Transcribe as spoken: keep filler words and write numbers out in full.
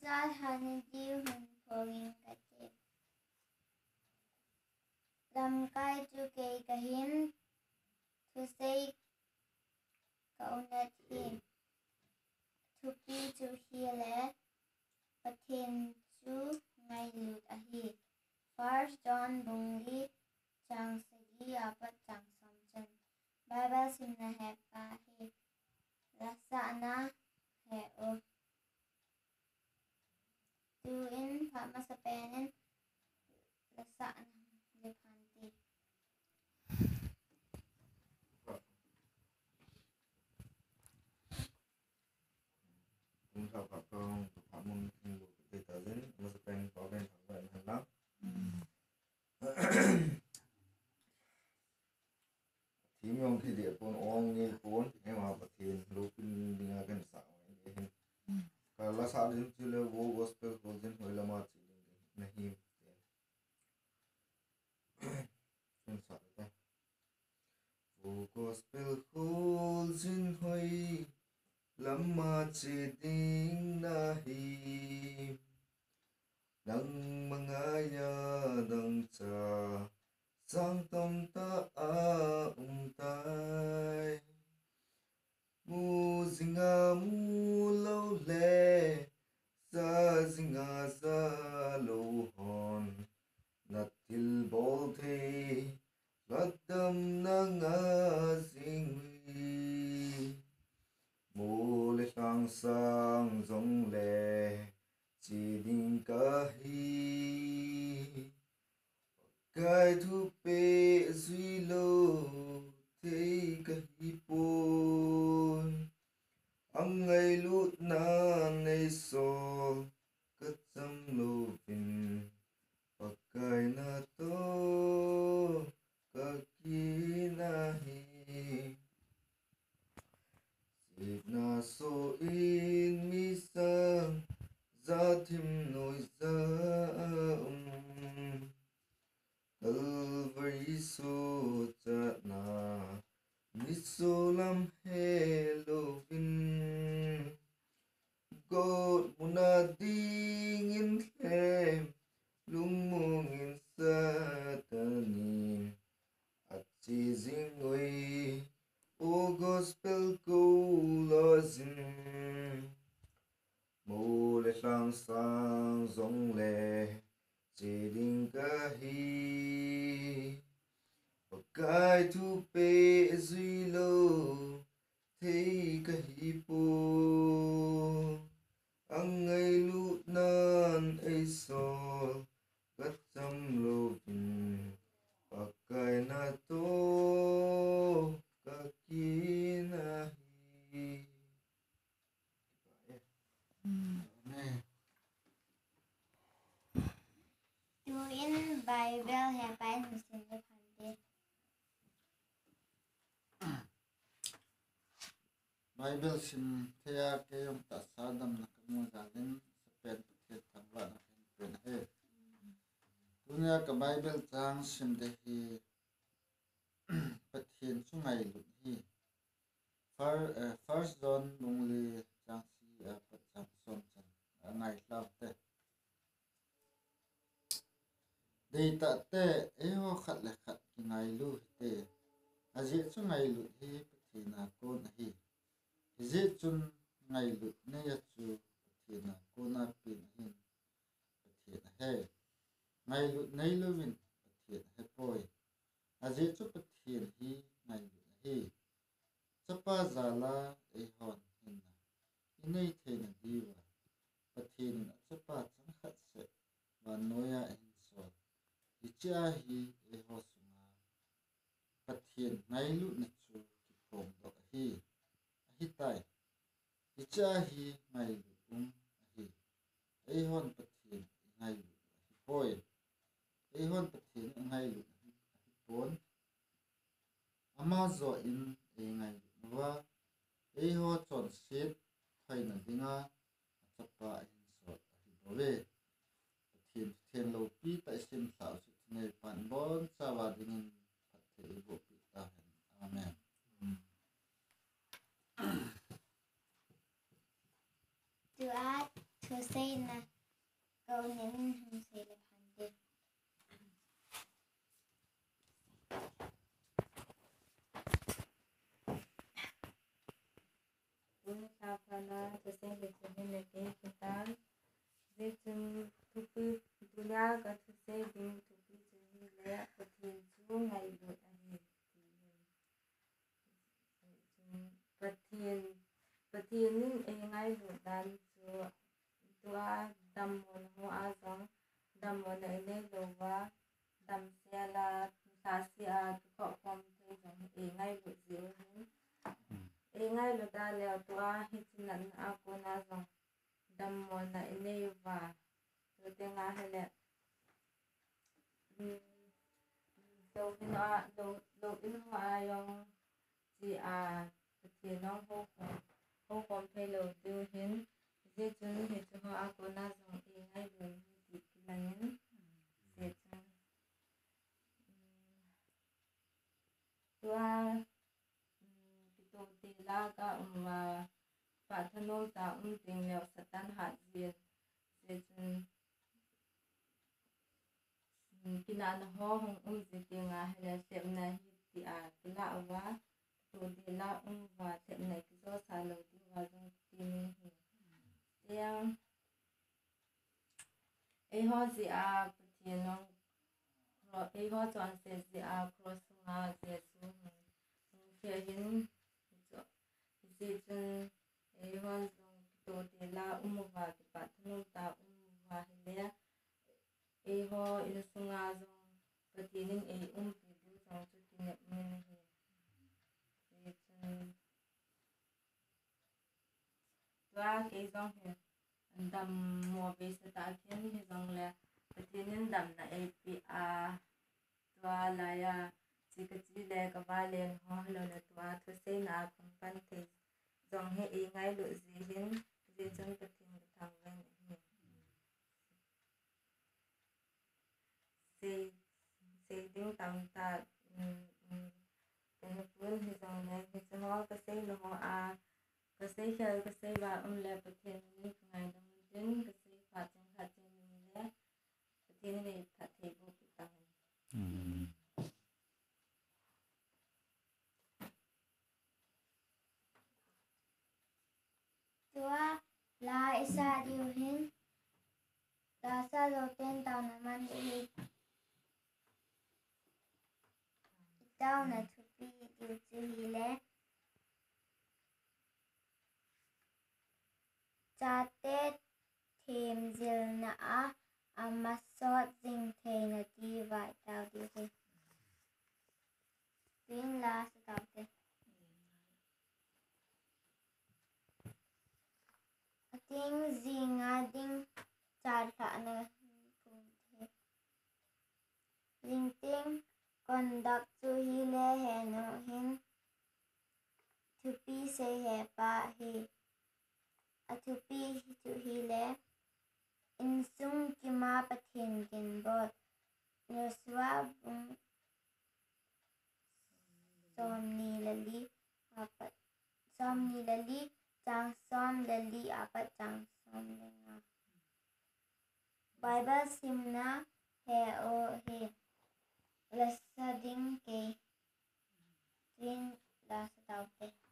zat han diu hun phogin ka che lam kai chu ke ka hin thu sei ka unat hin thu pi chu hi le pathin chu ngai lut a hi first John bungi chang sagi apat chang samchan Bible simna he pa hi lasa na he o tu in pa masapenin lasa na lephanti Kung sa kapang kapamon ng kita din masapen pa ben thang ben thang thì mình thì địa phương ông nghe cuốn em mà bật thiền lúc đi ngang cái sao này cả là sao đến chưa là vô gospel version hồi là mà chỉ नहीं सुन सकते वो gospel version hồi lama chỉ ding nahi nang mga ya nang cha sang tâm ta a um tai mu zinga mu lâu le sa zinga sa lâu hon nat til bol the ladam na nga zingwi mu le sang sang zong le chỉ đinh ca hi cái thu pe duy lô thế cái pôn ang ngày lút na ngày so cất tâm lô vinh và cái na to cái kia na hi dịp na so in mi sang ra thêm nỗi ra um Calvary so chat na miso lam Halloween God muna ding in hem lumong in satanin at chasing away o gospel go lozin mo le sang sang zong le chỉ đinh ca hi và cái thu pe duy lô thấy ca hi po ang ngày lút nan ấy so gắt trăm lô vinh và cái na to ca kia na hi. tu in Bible he pa in sin lephanti Bible sim thea ke yom ta sadam na kamu zadin sepen puthet thangwa na pen pen he dunia ka Bible chang sim de hi pathian chungai lut hi first John nungli chang si a pat chang som chan ngai lam te dei ta te e ho khat le khat ki ngai lu te aje chungai lut hi pathina ko na hi Izi chun ngai lut ne ya chu pathina ko na pin hin pathina he ngai lut nei lovin pathina he poi aje chu pathin hi ngai lut hi chapa zala e hon hin na inei theina diwa pathin chapa chang khat se wa noya in so icha hi e ho sunga pathin ngai lut na chu ki pom do hi hitai icha hi ngai um hi ei hon pathin ngai hi poi ei hon pathin ngai lu hi pon ama zo in e ngai wa ei ho chon sit thaina dinga chapa in so hi bole pathin then lo pi ta sim sa su nei pan bon chawa dingin pathe bo pi ta amen. tu at thu to say na câu nên không say là phản đi. Una sapana to say the children like kita. They to to be dunia ka to say being to be to be le patin chu ngai lu ani. Patin patin e ngai lu dan chu tua dam mon ho azong dam mon e le lo wa dam se la ta si a ko kom te jong e ngai lu zi hin. E ngai lu da le tua hitinan a ko na zong dam mon na e le wa to te nga hele. Lo in a lo lo in ho a yong ji a patin nong ho ko ho kom te lo du hin. Dê chun he chu ho a ko na zong e ngai lu di kilanin dê chun tua pito te la ka umwa pa thanom ta um ting leo satan hat zia dê chun kina na ho hong um zi te nga hele sep na hi ti a kila awa to de la um wa sep na ki zo sa lo di wa zong ti ni hi yang e ho zi a patin nong e ho chon se zi a cross nga zi su ke hin zo zi chun e ho zong to de la um wa ki pa thnu ta um wa hele e ho insung nga zong patin e um pi du zong chu ti ne min hi zi chun tua ke zong he dam mo be sa ta khen hi zong le patinin dam na e pi a tua la ya chi ka chi le ka ba len ho lo na tua thu se na khong pan te zong he e ngai lu zi hin zi chun patin ka thang ven hi se se ding tam ta cái pun hi zong le hi so ho ka se lo ho a ka se khel ka se ba um le patin ni ngai dong din ka se pha chen kha chen ni le patin ni pha the bu ki ta Tua la isa diu hin ta sa lo ten tao na man hi tao na thu pi diu chu hi le cha te thêm dil na a ama sot ding the na ti vai tao di hi tin la sa tao te ting zinga ding char kha na phun the ling ting conduct chu hi le he no hin thu pi se he pa hi a thu pi chu hi le insung ki ma pathin kin bot no swa bung som ni lali apat som ni lali chang som lali apat chang som lenga Bible simna he o he lasa ding ke tin la sa tau te